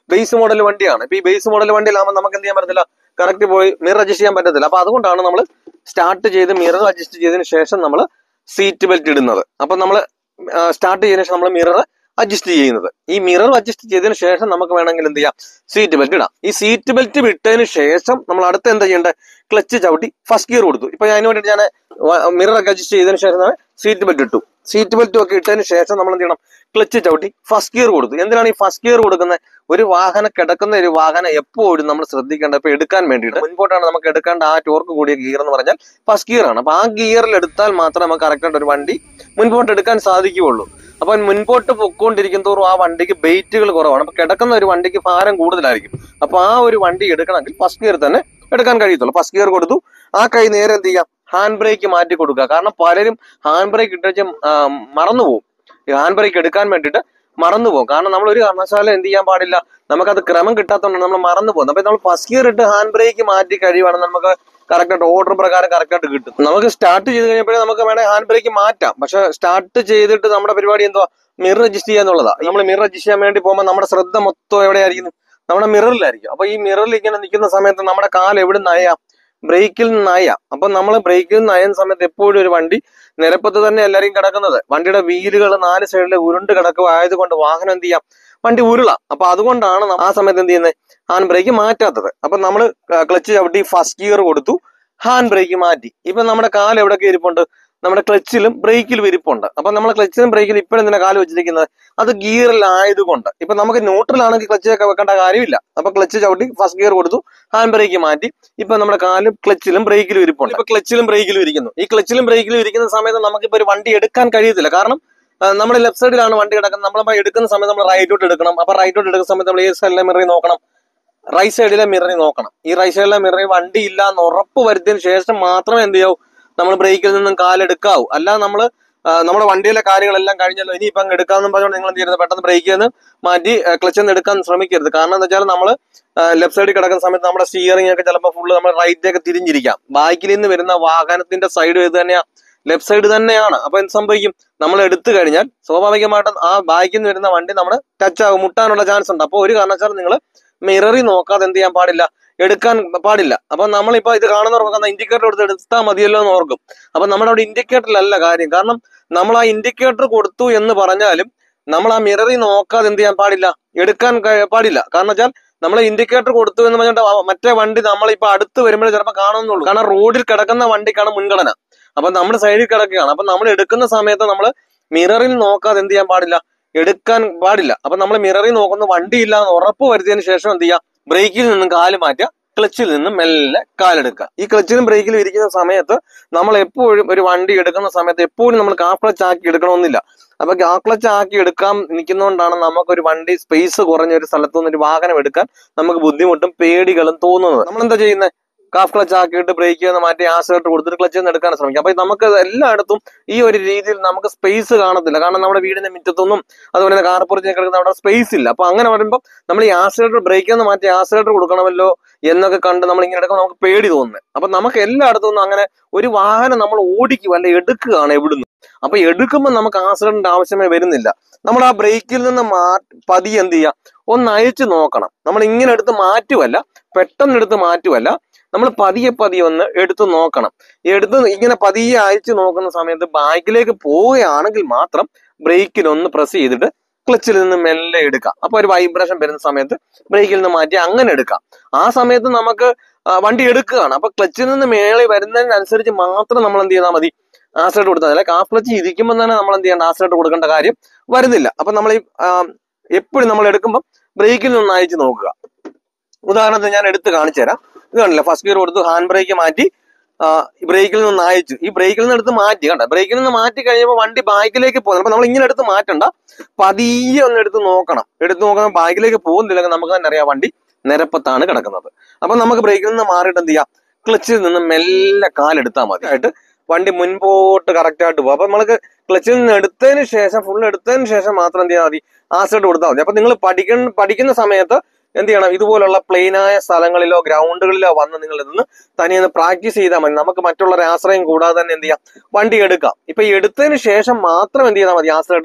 ബേസ് മോഡൽ വണ്ടിയാണ്. ഇപ്പൊ ഈ ബേസ് മോഡൽ വണ്ടിയിലാകുമ്പോൾ നമുക്ക് എന്ത് ചെയ്യാൻ പറ്റത്തില്ല, കറക്റ്റ് പോയി മിറർ അഡ്ജസ്റ്റ് ചെയ്യാൻ പറ്റത്തില്ല. അപ്പൊ അതുകൊണ്ടാണ് നമ്മൾ സ്റ്റാർട്ട് ചെയ്ത് മിറർ അഡ്ജസ്റ്റ് ചെയ്തതിന് ശേഷം നമ്മൾ സീറ്റ് ബെൽറ്റ് ഇടുന്നത്. അപ്പൊ നമ്മൾ സ്റ്റാർട്ട് ചെയ്തതിനു ശേഷം നമ്മൾ മിറർ അഡ്ജസ്റ്റ് ചെയ്യുന്നത്. ഈ മിറർ അഡ്ജസ്റ്റ് ചെയ്തതിനു ശേഷം നമുക്ക് വേണമെങ്കിൽ എന്ത് ചെയ്യാം, സീറ്റ് ബെൽറ്റ് ഇടാം. ഈ സീറ്റ് ബെൽറ്റ് വിട്ടതിന് ശേഷം നമ്മൾ അടുത്ത് എന്താ ചെയ്യേണ്ടത്, ക്ലച്ച് ചവിട്ടി ഫസ്റ്റ് ഗിയർ കൊടുത്തു. ഇപ്പൊ അതിന് വേണ്ടി ഞാൻ മിറർ ഒക്കെ അഡ്ജസ്റ്റ് ചെയ്തതിനു ശേഷം സീറ്റ് ബെൽറ്റ് ഇട്ടു. സീറ്റ് ബെൽറ്റും ഒക്കെ ഇട്ടതിന് ശേഷം നമ്മൾ എന്ത് ചെയ്യണം, ക്ലച്ച് ചവിട്ടി ഫസ്റ്റ് ഗിയർ കൊടുത്തു. എന്തിനാണ് ഈ ഫസ്റ്റ് ഗിയർ കൊടുക്കുന്നത്? ഒരു വാഹനം കിടക്കുന്ന ഒരു വാഹനം എപ്പോഴും നമ്മൾ ശ്രദ്ധിക്കേണ്ടത്, ഇപ്പൊ എടുക്കാൻ വേണ്ടിയിട്ട് മുൻപോട്ടാണ് നമുക്ക് എടുക്കേണ്ട ആ ടോർക്ക് കൂടിയ ഗിയർ എന്ന് പറഞ്ഞാൽ ഫസ്റ്റ് ഗിയർ ആണ്. അപ്പൊ ആ ഗിയറിൽ എടുത്താൽ മാത്രമേ നമുക്ക് കറക്റ്റായിട്ട് ഒരു വണ്ടി മുൻപോട്ട് എടുക്കാൻ സാധിക്കുകയുള്ളൂ. അപ്പൊ മുൻപോട്ട് പൊക്കോണ്ടിരിക്കും തോറും ആ വണ്ടിക്ക് വെയിറ്റുകൾ കുറവാണ്. അപ്പൊ കിടക്കുന്ന ഒരു വണ്ടിക്ക് ഭാരം കൂടുതലായിരിക്കും. അപ്പൊ ആ ഒരു വണ്ടി എടുക്കണമെങ്കിൽ ഫസ്റ്റ് ഗിയർ തന്നെ എടുക്കാൻ കഴിയത്തുള്ളൂ. ഫസ്റ്റ് ഗിയർ കൊടുത്തു, ആ കൈ നേരെ എന്ത് ചെയ്യാം, ഹാൻഡ് ബ്രേക്ക് മാറ്റി കൊടുക്കുക. കാരണം പലരും ഹാൻഡ് ബ്രേക്ക് ഇട്ട് മറന്നുപോകും. ഈ ഹാൻഡ് ബ്രേക്ക് എടുക്കാൻ വേണ്ടിയിട്ട് മറന്നുപോകും. കാരണം നമ്മൾ ഒരു കാരണവശാലും എന്ത് ചെയ്യാൻ പാടില്ല, നമുക്കത് ക്രമം കിട്ടാത്തതുകൊണ്ട് നമ്മൾ മറന്നു പോകും. അപ്പൊ നമ്മൾ ഫസ്റ്റ് ഗിയർ ഇട്ട് ഹാൻഡ് ബ്രേക്ക് മാറ്റി കഴിയുവാണെങ്കിൽ നമുക്ക് കറക്റ്റായിട്ട് ഓർഡർ പ്രകാരം കറക്റ്റായിട്ട് കിട്ടും. നമുക്ക് സ്റ്റാർട്ട് ചെയ്ത് കഴിഞ്ഞപ്പോഴേ നമുക്ക് വേണേൽ ഹാൻഡ് ബ്രേക്ക് മാറ്റാം. പക്ഷെ സ്റ്റാർട്ട് ചെയ്തിട്ട് നമ്മുടെ പരിപാടി എന്തുവാ, മിറർ അഡ്ജസ്റ്റ് ചെയ്യാന്നുള്ളതാ. നമ്മൾ മിറർ അഡ്ജസ്റ്റ് ചെയ്യാൻ വേണ്ടി പോകുമ്പോൾ നമ്മുടെ ശ്രദ്ധ മൊത്തം എവിടെയായിരിക്കും, നമ്മുടെ മിററിലായിരിക്കും. അപ്പൊ ഈ മിററിൽ ഇങ്ങനെ നിൽക്കുന്ന സമയത്ത് നമ്മുടെ കാൽ എവിടെ നയാം, ബ്രേക്കിൽ നയാം. അപ്പൊ നമ്മൾ ബ്രേക്കിൽ നയുന്ന സമയത്ത് എപ്പോഴും ഒരു വണ്ടി നിരപ്പത്ത് തന്നെ എല്ലാവരും കിടക്കുന്നത്, വണ്ടിയുടെ വീലുകൾ 4 സൈഡിൽ ഉരുണ്ട് കിടക്കുക ആയതുകൊണ്ട് വാഹനം എന്ത് ചെയ്യാം, വണ്ടി ഉരുളാം. അപ്പൊ അതുകൊണ്ടാണ് ആ സമയത്ത് എന്ത് ചെയ്യുന്നത്, ഹാൻഡ് ബ്രേക്ക് മാറ്റാത്തത്. അപ്പൊ നമ്മൾ ക്ലച്ച് ചവിട്ടി ഫസ്റ്റ് ഗിയർ കൊടുത്തു, ഹാൻഡ് ബ്രേക്ക് മാറ്റി. ഇപ്പൊ നമ്മുടെ കാൽ എവിടെയൊക്കെ ഇരിപ്പുണ്ട്, നമ്മുടെ ക്ലച്ചിലും ബ്രേക്കിലും ഇരിപ്പുണ്ട്. അപ്പൊ നമ്മൾ ക്ലച്ചിലും ബ്രേക്കിലും ഇപ്പോഴും എന്തിനാ കാല് വെച്ചിരിക്കുന്നത്, അത് ഗിയറിലായതുകൊണ്ട്. ഇപ്പൊ നമുക്ക് ന്യൂട്രലാണെങ്കിൽ ക്ലച്ചൊക്കെ വെക്കേണ്ട കാര്യമില്ല. അപ്പൊ ക്ലച്ച് ചവിട്ടി ഫസ്റ്റ് ഗിയർ കൊടുത്തു, ഹാൻഡ് ബ്രേക്ക് മാറ്റി. ഇപ്പൊ നമ്മുടെ കാലും ക്ലച്ചിലും ബ്രേക്കിലും ഇരിപ്പുണ്ട്. ഇപ്പൊ ക്ലച്ചിലും ബ്രേക്കിലും ഇരിക്കുന്നു. ഈ ക്ലച്ചിലും ബ്രേക്കിലും ഇരിക്കുന്ന സമയത്ത് നമുക്കിപ്പോ ഒരു വണ്ടി എടുക്കാൻ കഴിയത്തില്ല. കാരണം നമ്മുടെ ലെഫ്റ്റ് സൈഡിലാണ് വണ്ടി കിടക്കുന്നത്. നമ്മളപ്പോൾ എടുക്കുന്ന സമയത്ത് നമ്മൾ റൈറ്റോട്ട് എടുക്കണം. അപ്പൊ റൈറ്റോട്ട് എടുക്കുന്ന സമയത്ത് നമ്മൾ ഏത് സൈഡിലെ മിററിൽ നോക്കണം, റൈറ്റ് സൈഡിലെ മിററിൽ നോക്കണം. ഈ റൈറ്റ് സൈഡിലെ മിററിൽ വണ്ടി ഇല്ല എന്ന് ഉറപ്പ് വരുത്തിയതിനു ശേഷം മാത്രമേ എന്ത് ചെയ്യാവൂ, നമ്മൾ ബ്രേക്കിൽ നിന്നും കാലെടുക്കാവൂ. അല്ലാതെ നമ്മള് നമ്മുടെ വണ്ടിയിലെ കാര്യങ്ങളെല്ലാം കഴിഞ്ഞല്ലോ, ഇനി ഇപ്പം എടുക്കാമെന്നും പറഞ്ഞുകൊണ്ട് നിങ്ങൾ എന്ത് ചെയ്യരുത്, പെട്ടെന്ന് ബ്രേക്കിൽ നിന്ന് മാറ്റി ക്ലച്ചിൽ നിന്ന് എടുക്കാൻ ശ്രമിക്കരുത്. കാരണം എന്താ വെച്ചാൽ നമ്മൾ ലെഫ്റ്റ് സൈഡിൽ കിടക്കുന്ന സമയത്ത് നമ്മുടെ സ്റ്റിയറിംഗ് ഒക്കെ ചിലപ്പോൾ ഫുള്ള് നമ്മൾ റൈറ്റിലേക്ക് തിരിഞ്ഞിരിക്കാം. ബാക്കിൽ നിന്ന് വരുന്ന വാഹനത്തിന്റെ സൈഡ് ഏത് തന്നെയാ, ലെഫ്റ്റ് സൈഡ് തന്നെയാണ്. അപ്പൊ എന്ത് സംഭവിക്കും, നമ്മൾ എടുത്തു കഴിഞ്ഞാൽ സ്വാഭാവികമായിട്ടും ആ ബാക്കിൽ നിന്ന് വരുന്ന വണ്ടി നമ്മൾ ടച്ച് ആകും, മുട്ടാനുള്ള ചാൻസ് ഉണ്ട്. അപ്പോൾ ഒരു കാരണവശാലും നിങ്ങൾ മിററിൽ നോക്കാതെ എന്ത് ചെയ്യാൻ പാടില്ല, എടുക്കാൻ പാടില്ല. അപ്പൊ നമ്മളിപ്പോ ഇത് കാണുന്നവർക്ക് ഇൻഡിക്കേറ്റർ കൊടുത്ത് എടുത്താൽ മതിയല്ലോ എന്ന് ഓർക്കും. അപ്പൊ നമ്മുടെ അവിടെ ഇൻഡിക്കേറ്ററിലല്ല കാര്യം. കാരണം നമ്മൾ ആ ഇൻഡിക്കേറ്റർ കൊടുത്തു എന്ന് പറഞ്ഞാലും നമ്മൾ ആ മിററിൽ നോക്കാതെ എന്ത് ചെയ്യാൻ പാടില്ല, എടുക്കാൻ പാടില്ല. കാരണം വെച്ചാൽ നമ്മൾ ഇൻഡിക്കേറ്റർ കൊടുത്തു എന്ന് പറഞ്ഞിട്ട് മറ്റേ വണ്ടി നമ്മളിപ്പോ അടുത്ത് വരുമ്പോഴേ ചിലപ്പോൾ കാണുന്നുള്ളൂ. കാരണം റോഡിൽ കിടക്കുന്ന വണ്ടിക്കാണ് മുൻഗണന. അപ്പൊ നമ്മുടെ സൈഡിൽ കിടക്കുകയാണ്. അപ്പൊ നമ്മൾ എടുക്കുന്ന സമയത്ത് നമ്മൾ മിററിൽ നോക്കാതെ എന്ത് ചെയ്യാൻ പാടില്ല, എടുക്കാൻ പാടില്ല. അപ്പൊ നമ്മൾ മിററിൽ നോക്കുന്ന വണ്ടിയില്ല എന്ന് ഉറപ്പ് വരുത്തിയതിനു ശേഷം എന്ത് ചെയ്യുക, ബ്രേക്കിൽ നിന്നും കാല് മാറ്റുക, ക്ലച്ചിൽ നിന്നും മെല്ലെ കാലെടുക്കുക. ഈ ക്ലച്ചിലും ബ്രേക്കിലും ഇരിക്കുന്ന സമയത്ത് നമ്മൾ എപ്പോഴും ഒരു വണ്ടി എടുക്കുന്ന സമയത്ത് എപ്പോഴും നമ്മൾ കാഫ് ക്ലച്ച് ആക്കി എടുക്കണമെന്നില്ല. അപ്പൊ കാഫ് ക്ലച്ച് ആക്കി എടുക്കാൻ നിൽക്കുന്നതുകൊണ്ടാണ് നമുക്കൊരു വണ്ടി സ്പേസ് കുറഞ്ഞ ഒരു സ്ഥലത്തു നിന്ന് ഒരു വാഹനം എടുക്കാൻ നമുക്ക് ബുദ്ധിമുട്ടും പേടികളും തോന്നുന്നത്. നമ്മൾ എന്താ ചെയ്യുന്നത്, കാഫ് ക്ലച്ച് ആക്കിയിട്ട് ബ്രേക്ക് നിന്ന് മാറ്റി ആക്സിലേറ്റർ കൊടുത്തിട്ട് ക്ലച്ച് നിന്ന് എടുക്കാൻ ശ്രമിക്കും. അപ്പൊ നമുക്ക് എല്ലായിടത്തും ഈ ഒരു രീതിയിൽ നമുക്ക് സ്പേസ് കാണത്തില്ല. കാരണം നമ്മുടെ വീടിന്റെ മുറ്റത്തൊന്നും അതുപോലെ തന്നെ കാർപ്പുറത്തിനൊക്കെ കിടക്കുന്ന അവിടെ സ്പേസ് ഇല്ല. അപ്പൊ അങ്ങനെ വരുമ്പോൾ നമ്മൾ ഈ ആക്സിലേറ്റർ ബ്രേക്ക് നിന്ന് മാറ്റി ആക്സിലേറ്റർ കൊടുക്കണമല്ലോ എന്നൊക്കെ കണ്ട് നമ്മൾ ഇങ്ങനെ എടുക്കുമ്പോൾ നമുക്ക് പേടി തോന്നുന്നത്. അപ്പൊ നമുക്ക് എല്ലായിടത്തും അങ്ങനെ ഒരു വാഹനം നമ്മൾ ഓടിക്കുക അല്ലെ എടുക്കുകയാണ് എവിടുന്ന്. അപ്പൊ എടുക്കുമ്പോൾ നമുക്ക് ആക്സിലേറ്ററിന്റെ ആവശ്യമേ വരുന്നില്ല. നമ്മൾ ആ ബ്രേക്കിൽ നിന്ന് പതിയെ എന്ത് ചെയ്യുക, ഒന്ന് അയച്ചു നോക്കണം. നമ്മൾ ഇങ്ങനെ എടുത്ത് മാറ്റുമല്ല, പെട്ടെന്ന് എടുത്ത് മാറ്റുമല്ല, നമ്മൾ പതിയെ ഒന്ന് എടുത്ത് നോക്കണം. എടുത്ത് ഇങ്ങനെ പതിയെ അയച്ചു നോക്കുന്ന സമയത്ത് ബാക്കിലേക്ക് പോവുകയാണെങ്കിൽ മാത്രം ബ്രേക്കിലൊന്ന് പ്രസ് ചെയ്തിട്ട് ക്ലച്ചിൽ നിന്ന് മെല്ലെ എടുക്കാം. അപ്പൊ ഒരു വൈബ്രേഷൻ വരുന്ന സമയത്ത് ബ്രേക്കിൽ നിന്ന് മാറ്റി അങ്ങനെ എടുക്കാം. ആ സമയത്ത് നമുക്ക് വണ്ടി എടുക്കുകയാണ്. അപ്പൊ ക്ലച്ചിൽ നിന്ന് മേളി വരുന്നതിനനുസരിച്ച് മാത്രം നമ്മൾ എന്ത് ചെയ്താൽ മതി, ആക്സിലേറ്റർ കൊടുത്താൽ മതി. കാഫ് ക്ലച്ച് ഇരിക്കുമ്പോൾ തന്നെ നമ്മൾ എന്ത് ചെയ്യേണ്ട, ആക്സിലേറ്റർ കൊടുക്കേണ്ട കാര്യം വരുന്നില്ല. അപ്പൊ നമ്മൾ എപ്പോഴും നമ്മൾ എടുക്കുമ്പോൾ ബ്രേക്കിൽ നിന്ന് അയച്ചു നോക്കുക. ഉദാഹരണത്തിന് ഞാൻ എടുത്ത് കാണിച്ചു തരാം. ഇത് കണ്ടില്ല, ഫസ്റ്റ് ഗിയർ കൊടുത്തു, ഹാൻഡ് ബ്രേക്ക് മാറ്റി, ബ്രേക്കിൽ നിന്ന് അയച്ചു. ഈ ബ്രേക്കിൽ നിന്ന് എടുത്ത് മാറ്റി, കണ്ട ബ്രേക്കിൽ നിന്ന് മാറ്റി കഴിയുമ്പോൾ വണ്ടി ബാക്കിലേക്ക് പോകുന്നത്. അപ്പൊ നമ്മൾ ഇങ്ങനെ എടുത്ത് മാറ്റണ്ട, പതിയെ ഒന്ന് എടുത്ത് നോക്കണം. എടുത്ത് നോക്കുമ്പോൾ ബാക്കിലേക്ക് പോകുന്നില്ലെങ്കിൽ നമുക്ക് തന്നെ അറിയാം വണ്ടി നിരപ്പത്താണ് കിടക്കുന്നത്. അപ്പൊ നമുക്ക് ബ്രേക്കിൽ നിന്ന് മാറിയിട്ട് എന്ത് ചെയ്യാം, ക്ലച്ചിൽ നിന്ന് മെല്ലെ കാലെടുത്താൽ മതി ആയിട്ട് വണ്ടി മുൻപോട്ട് കറക്റ്റ് ആയിട്ട് പോകും. അപ്പൊ നമ്മൾക്ക് ക്ലച്ചിൽ നിന്ന് എടുത്തതിന് ശേഷം ഫുൾ എടുത്തതിന് ശേഷം മാത്രം എന്ത് ചെയ്യാൽ മതി, ആക്സിലേറ്റർ കൊടുത്താൽ മതി. അപ്പൊ നിങ്ങൾ പഠിക്കുന്ന സമയത്ത് എന്ത് ചെയ്യണം, ഇതുപോലുള്ള പ്ലെയിനായ സ്ഥലങ്ങളിലോ ഗ്രൗണ്ടുകളിലോ വന്ന് നിങ്ങൾ ഇതൊന്ന് തനിയൊന്ന് പ്രാക്ടീസ് ചെയ്താൽ മതി. നമുക്ക് മറ്റുള്ളവരെ ആശ്രയം കൂടാതെ തന്നെ എന്ത് ചെയ്യാം, വണ്ടി എടുക്കാം. ഇപ്പൊ എടുത്തതിന് ശേഷം മാത്രം എന്ത് ചെയ്താൽ മതി, ആക്സിലേറ്റർ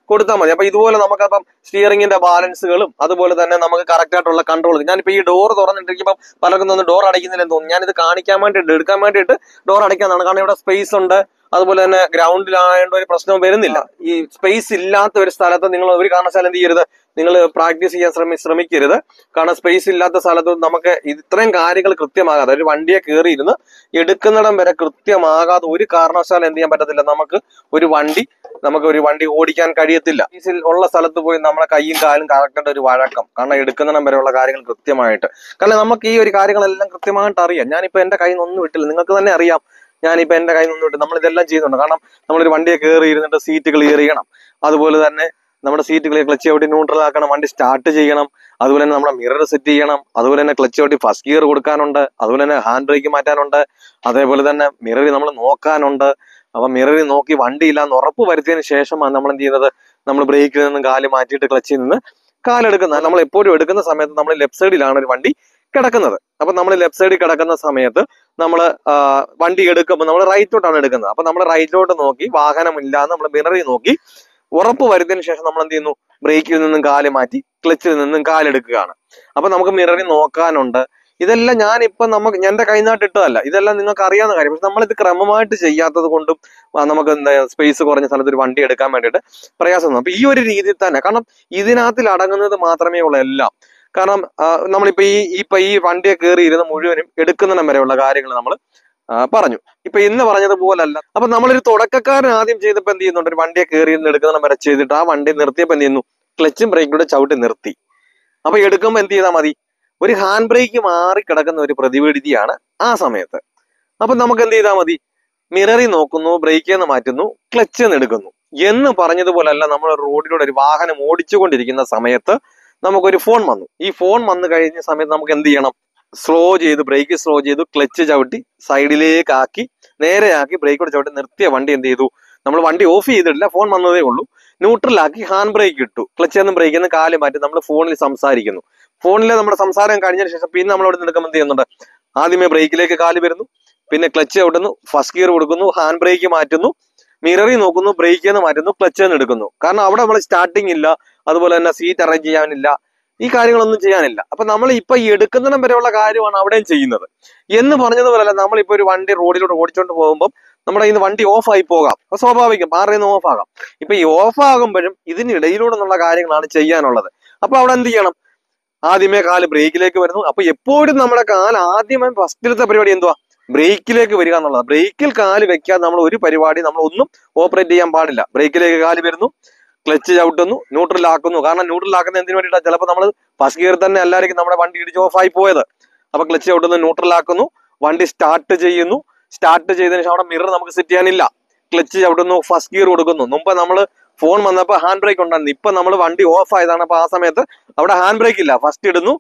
കൊടുത്താൽ മതി. അപ്പൊ ഇതുപോലെ നമുക്കപ്പം സ്റ്റിയറിംഗിന്റെ ബാലൻസുകളും അതുപോലെ തന്നെ നമുക്ക് കറക്റ്റ് ആയിട്ടുള്ള കൺട്രോൾ. ഞാനിപ്പോ ഈ ഡോർ തുറന്നിട്ടിരിക്കുമ്പോൾ പലർക്കും തോന്നുന്നു ഡോർ അടയ്ക്കുന്നില്ലെന്ന് തോന്നുന്നു. ഞാനിത് കാണിക്കാൻ വേണ്ടിയിട്ട് എടുക്കാൻ വേണ്ടിയിട്ട് ഡോർ അടയ്ക്കാന്നാണ്. കാരണം ഇവിടെ സ്പേസ് ഉണ്ട്, അതുപോലെ തന്നെ ഗ്രൗണ്ടിലായതുകൊണ്ട് ഒരു പ്രശ്നവും വരുന്നില്ല. ഈ സ്പേസ് ഇല്ലാത്ത ഒരു സ്ഥലത്ത് നിങ്ങൾ ഒരു കാരണവശാലും എന്ത് ചെയ്യരുത്, നിങ്ങൾ പ്രാക്ടീസ് ചെയ്യാൻ ശ്രമിക്കരുത്. കാരണം സ്പേസ് ഇല്ലാത്ത സ്ഥലത്ത് നമുക്ക് ഇത്രയും കാര്യങ്ങൾ കൃത്യമാകാതെ, ഒരു വണ്ടിയെ കയറിയിരുന്ന് എടുക്കുന്നിടം വരെ കൃത്യമാകാതെ ഒരു കാരണവശാലും എന്ത് ചെയ്യാൻ പറ്റത്തില്ല. നമുക്ക് ഒരു വണ്ടി ഓടിക്കാൻ കഴിയത്തില്ല. സ്പേസിൽ ഉള്ള സ്ഥലത്ത് പോയി നമ്മളെ കൈയും കാലും കറക്റ്റായിട്ട് ഒരു വഴക്കം, കാരണം എടുക്കുന്നിടം വരെയുള്ള കാര്യങ്ങൾ കൃത്യമായിട്ട്. കാരണം നമുക്ക് ഈ ഒരു കാര്യങ്ങളെല്ലാം കൃത്യമായിട്ട് അറിയാം. ഞാനിപ്പോ എന്റെ കയ്യിൽ നിന്നൊന്നും വിട്ടില്ല, നിങ്ങൾക്ക് തന്നെ അറിയാം. ഞാനിപ്പോ എന്റെ കയ്യിൽ നിന്നും വിട്ട് നമ്മൾ ഇതെല്ലാം ചെയ്യുന്നുണ്ട്. കാരണം നമ്മളൊരു വണ്ടിയെ കയറി ഇരുന്നിട്ട് സീറ്റ് ക്ലിയർ ചെയ്യണം, അതുപോലെ തന്നെ നമ്മുടെ സീറ്റ് ക്ലിയർ, ക്ലച്ച് ചവിട്ടി ന്യൂട്രൽ ആക്കണം, വണ്ടി സ്റ്റാർട്ട് ചെയ്യണം, അതുപോലെ തന്നെ നമ്മുടെ മിറർ സെറ്റ് ചെയ്യണം, അതുപോലെ തന്നെ ക്ലച്ച് ചവിട്ടി ഫസ്റ്റ് ഗിയർ കൊടുക്കാനുണ്ട്, അതുപോലെ തന്നെ ഹാൻഡ് ബ്രേക്ക് മാറ്റാനുണ്ട്, അതേപോലെ തന്നെ മിററിൽ നമ്മൾ നോക്കാനുണ്ട്. അപ്പൊ മിററിൽ നോക്കി വണ്ടിയില്ലാന്ന് ഉറപ്പ് വരുത്തിയതിനു ശേഷമാണ് നമ്മൾ എന്ത് ചെയ്യുന്നത്, നമ്മൾ ബ്രേക്കിൽ നിന്നും കാല് മാറ്റിയിട്ട് ക്ലച്ചിൽ നിന്ന് കാലെടുക്കുന്നത്. നമ്മൾ എപ്പോഴും എടുക്കുന്ന സമയത്ത് നമ്മൾ ലെഫ്റ്റ് സൈഡിലാണ് ഒരു വണ്ടി കിടക്കുന്നത്. അപ്പൊ നമ്മൾ ലെഫ്റ്റ് സൈഡിൽ കിടക്കുന്ന സമയത്ത് നമ്മൾ വണ്ടി എടുക്കുമ്പോൾ നമ്മൾ റൈറ്റോട്ടാണ് എടുക്കുന്നത്. അപ്പൊ നമ്മൾ റൈറ്റിലോട്ട് നോക്കി വാഹനമില്ലാന്ന് നമ്മൾ മിററിൽ നോക്കി ഉറപ്പ് വരുത്തിയതിനു ശേഷം നമ്മൾ എന്ത് ചെയ്യുന്നു, ബ്രേക്കിൽ നിന്നും കാല് മാറ്റി ക്ലച്ചിൽ നിന്നും കാലെടുക്കുകയാണ്. അപ്പൊ നമുക്ക് മിററിൽ നോക്കാനുണ്ട്. ഇതെല്ലാം എന്റെ കൈനാട്ട് ഇട്ടതല്ല, ഇതെല്ലാം നിങ്ങൾക്ക് അറിയാവുന്ന കാര്യം. പക്ഷെ നമ്മളിത് ക്രമമായിട്ട് ചെയ്യാത്തത് കൊണ്ടും നമുക്ക് എന്താ സ്പേസ് കുറഞ്ഞ സ്ഥലത്ത് ഒരു വണ്ടി എടുക്കാൻ വേണ്ടിയിട്ട് പ്രയാസം. അപ്പൊ ഈ ഒരു രീതിയിൽ തന്നെ, കാരണം ഇതിനകത്തിൽ അടങ്ങുന്നത് മാത്രമേ ഉള്ളൂ എല്ലാം. കാരണം നമ്മളിപ്പോ ഈ വണ്ടിയെ കയറി ഇരുന്ന് മുഴുവനും എടുക്കുന്നിടം വരെയുള്ള കാര്യങ്ങൾ നമ്മൾ പറഞ്ഞു. ഇപ്പൊ ഇന്ന് പറഞ്ഞതുപോലല്ല. അപ്പൊ നമ്മളൊരു തുടക്കക്കാരൻ ആദ്യം ചെയ്തപ്പോ എന്ത് ചെയ്യുന്നുണ്ട്, ഒരു വണ്ടിയെ കയറി ഇരുന്ന് എടുക്കുന്നിടം വരെ ചെയ്തിട്ട് ആ വണ്ടി നിർത്തിയപ്പോ എന്ത് ചെയ്യുന്നു, ക്ലച്ചും ബ്രേക്കിലൂടെ ചവിട്ടി നിർത്തി. അപ്പൊ എടുക്കുമ്പോൾ എന്ത് ചെയ്താൽ മതി, ഒരു ഹാൻഡ് ബ്രേക്ക് മാറി കിടക്കുന്ന ഒരു പ്രതിവിധിയാണ് ആ സമയത്ത്. അപ്പൊ നമുക്ക് എന്ത് ചെയ്താൽ മതി, മിററിൽ നോക്കുന്നു, ബ്രേക്കിൽ നിന്ന് മാറ്റുന്നു, ക്ലച്ചിൽ നിന്ന് എടുക്കുന്നു എന്ന് പറഞ്ഞതുപോലല്ല. നമ്മൾ റോഡിലൂടെ ഒരു വാഹനം ഓടിച്ചുകൊണ്ടിരിക്കുന്ന സമയത്ത് നമുക്കൊരു ഫോൺ വന്നു. ഈ ഫോൺ വന്നു കഴിഞ്ഞ സമയത്ത് നമുക്ക് എന്ത് ചെയ്യണം, ബ്രേക്ക് സ്ലോ ചെയ്തു, ക്ലച്ച് ചവിട്ടി സൈഡിലേക്ക് ആക്കി നേരെയാക്കി ബ്രേക്കോട് ചവിട്ടി നിർത്തിയ വണ്ടി എന്ത് ചെയ്തു, നമ്മൾ വണ്ടി ഓഫ് ചെയ്തിട്ടില്ല, ഫോൺ വന്നതേ ഉള്ളൂ, ന്യൂട്രലാക്കി ഹാൻഡ് ബ്രേക്ക് ഇട്ടു, ക്ലച്ചിൽ നിന്ന് ബ്രേക്കിൽ നിന്ന് കാല് മാറ്റി നമ്മൾ ഫോണിൽ സംസാരിക്കുന്നു. ഫോണിലെ നമ്മുടെ സംസാരം കഴിഞ്ഞതിന് ശേഷം പിന്നെ നമ്മൾ അവിടെ നിൽക്കുമ്പോൾ എന്ത് ചെയ്യുന്നുണ്ട്, ആദ്യമേ ബ്രേക്കിലേക്ക് കാല് വരുന്നു, പിന്നെ ക്ലച്ച് ചവിട്ടുന്നു, ഫസ്റ്റ് ഗിയർ കൊടുക്കുന്നു, ഹാൻഡ് ബ്രേക്ക് മാറ്റുന്നു, മിററിൽ നോക്കുന്നു, ബ്രേക്കിൽ നിന്ന് മാറ്റുന്നു, ക്ലച്ചിൽ നിന്ന് എടുക്കുന്നു. കാരണം അവിടെ നമ്മൾ സ്റ്റാർട്ടിങ് ഇല്ല, അതുപോലെ തന്നെ സീറ്റ് അറേഞ്ച് ചെയ്യാനില്ല, ഈ കാര്യങ്ങളൊന്നും ചെയ്യാനില്ല. അപ്പൊ നമ്മൾ ഇപ്പൊ ഈ എടുക്കുന്നിടം വരെയുള്ള കാര്യമാണ് അവിടെയും ചെയ്യുന്നത്. എന്ന് പറഞ്ഞതുപോലല്ല, നമ്മളിപ്പോ ഒരു വണ്ടി റോഡിലൂടെ ഓടിച്ചോണ്ട് പോകുമ്പോൾ നമ്മുടെ ഇന്ന് വണ്ടി ഓഫ് ആയി പോകാം, സ്വാഭാവികം, ആരുടെയും ഓഫ് ആകാം. ഇപ്പൊ ഈ ഓഫ് ആകുമ്പോഴും ഇതിനിടയിലൂടെ എന്നുള്ള കാര്യങ്ങളാണ് ചെയ്യാനുള്ളത്. അപ്പൊ അവിടെ എന്ത് ചെയ്യണം, ആദ്യമേ കാല് ബ്രേക്കിലേക്ക് വരുന്നു. അപ്പൊ എപ്പോഴും നമ്മുടെ കാല് ആദ്യമേ ഫസ്റ്റിലത്തെ പരിപാടി എന്തുവാ, ബ്രേക്കിലേക്ക് വരിക എന്നുള്ളത്. ബ്രേക്കിൽ കാല് വെക്കാതെ നമ്മൾ ഒരു പരിപാടി നമ്മൾ ഒന്നും ഓപ്പറേറ്റ് ചെയ്യാൻ പാടില്ല. ബ്രേക്കിലേക്ക് കാല് വരുന്നു, ക്ലച്ച് ചവിട്ടുന്നു, ന്യൂട്രലാക്കുന്നു. കാരണം ന്യൂട്രലാക്കുന്ന എന്തിനു വേണ്ടിയിട്ടാണ്, ചിലപ്പോൾ നമ്മൾ ഫസ്റ്റ് ഗിയർ തന്നെ എല്ലാവർക്കും നമ്മുടെ വണ്ടി ഇടിച്ച് ഓഫ് ആയി പോയത്. അപ്പൊ ക്ലച്ച് ചവിട്ടുന്നു, ന്യൂട്രലാക്കുന്നു, വണ്ടി സ്റ്റാർട്ട് ചെയ്യുന്നു. സ്റ്റാർട്ട് ചെയ്തതിനു ശേഷം അവിടെ മിറർ നമുക്ക് സെറ്റ് ചെയ്യാനില്ല, ക്ലച്ച് ചവിട്ടുന്നു, ഫസ്റ്റ് ഗിയർ കൊടുക്കുന്നു. മുമ്പ് നമ്മൾ ഫോൺ വന്നപ്പോൾ ഹാൻഡ് ബ്രേക്ക് ഉണ്ടായിരുന്നു, ഇപ്പൊ നമ്മൾ വണ്ടി ഓഫ് ആയതാണ്. അപ്പൊ ആ സമയത്ത് അവിടെ ഹാൻഡ് ബ്രേക്ക് ഇല്ല, ഫസ്റ്റ് ഇടുന്നു,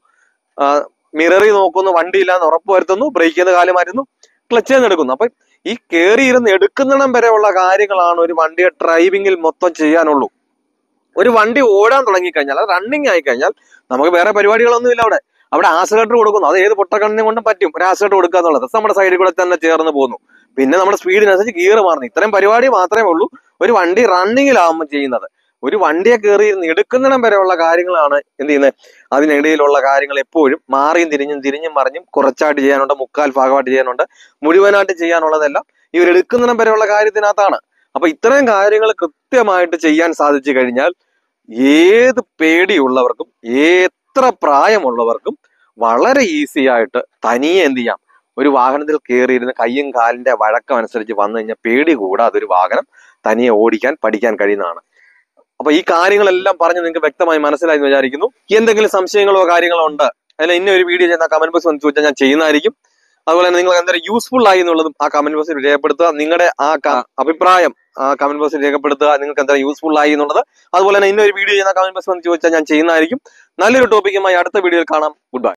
മിററിൽ നോക്കുന്നു, വണ്ടി ഇല്ലാന്ന് ഉറപ്പ് വരുത്തുന്നു, ബ്രേക്ക് ചെയ്ത് കാല് മാറ്റുന്നു, ക്ലച്ച് ചെയ്ത് എടുക്കുന്നു. അപ്പൊ ഈ കയറി ഇരുന്ന് എടുക്കുന്നിടം വരെയുള്ള കാര്യങ്ങളാണ് ഒരു വണ്ടിയെ ഡ്രൈവിംഗിൽ മൊത്തം ചെയ്യാനുള്ളൂ. ഒരു വണ്ടി ഓടാൻ തുടങ്ങിക്കഴിഞ്ഞാൽ, അത് റണ്ണിങ് ആയി കഴിഞ്ഞാൽ നമുക്ക് വേറെ പരിപാടികളൊന്നുമില്ല. അവിടെ ആക്സിലേറ്റർ കൊടുക്കുന്നു, അത് ഏത് പൊട്ടക്കണ്ണിനെ കൊണ്ടും പറ്റും ഒരു ആക്സിലേറ്റർ കൊടുക്കുക എന്നുള്ളത്. നമ്മുടെ സൈഡിൽ കൂടെ തന്നെ ചേർന്ന് പോകുന്നു, പിന്നെ നമ്മുടെ സ്പീഡിനനുസരിച്ച് ഗിയർ മാറുന്നു. ഇത്രയും പരിപാടി മാത്രമേ ഉള്ളൂ ഒരു വണ്ടി റണ്ണിങ്ങിലാവുമ്പോൾ ചെയ്യുന്നത്. ഒരു വണ്ടിയെ കയറി എടുക്കുന്നിടം വരെയുള്ള കാര്യങ്ങളാണ് എന്ത് ചെയ്യുന്നത്, അതിനിടയിലുള്ള കാര്യങ്ങൾ എപ്പോഴും മാറിയും തിരിഞ്ഞും മറിഞ്ഞും കുറച്ചായിട്ട് ചെയ്യാനുണ്ട്, മുക്കാൽ ഭാഗമായിട്ട് ചെയ്യാനുണ്ട്, മുഴുവനായിട്ട് ചെയ്യാനുള്ളതെല്ലാം ഈ ഒരു എടുക്കുന്നിടം വരെയുള്ള കാര്യത്തിനകത്താണ്. അപ്പൊ ഇത്രയും കാര്യങ്ങൾ കൃത്യമായിട്ട് ചെയ്യാൻ സാധിച്ചു കഴിഞ്ഞാൽ ഏത് പേടിയുള്ളവർക്കും എത്ര പ്രായമുള്ളവർക്കും വളരെ ഈസി ആയിട്ട് തനിയെ എന്ത് ചെയ്യാം, ഒരു വാഹനത്തിൽ കയറിയിരുന്ന് കയ്യും കാലിന്റെ വഴക്കം അനുസരിച്ച് വന്നു കഴിഞ്ഞാൽ പേടി കൂടാതെ ഒരു വാഹനം തനിയെ ഓടിക്കാൻ പഠിക്കാൻ കഴിയുന്നതാണ്. അപ്പൊ ഈ കാര്യങ്ങളെല്ലാം പറഞ്ഞ് നിങ്ങൾക്ക് വ്യക്തമായി മനസ്സിലായി എന്ന് വിചാരിക്കുന്നു. എന്തെങ്കിലും സംശയങ്ങളോ കാര്യങ്ങളോ ഉണ്ട്, അല്ല ഇന്ന ഒരു വീഡിയോ ചെയ്യുന്ന കമന്റ് ബോക്സ് വന്ന് ചോദിച്ചാൽ ഞാൻ ചെയ്യുന്നതായിരിക്കും. അതുപോലെ തന്നെ നിങ്ങൾക്ക് എന്തെങ്കിലും യൂസ്ഫുൾ ആയി എന്നുള്ളതും ആ കമന്റ് ബോക്സിൽ രേഖപ്പെടുത്തുക. നിങ്ങളുടെ ആ അഭിപ്രായം ആ കമന്റ് ബോക്സിൽ രേഖപ്പെടുത്തുക, നിങ്ങൾക്ക് എന്തെങ്കിലും യൂസ്ഫുൾ ആയി എന്നുള്ളത്. അതുപോലെ തന്നെ ഇന്നൊരു വീഡിയോ ചെയ്യുന്ന കമന്റ് ബോക്സ് വന്ന് ചോദിച്ചാൽ ഞാൻ ചെയ്യുന്നതായിരിക്കും. നല്ലൊരു ടോപ്പിക്കുമായി അടുത്ത വീഡിയോയിൽ കാണാം. Good by.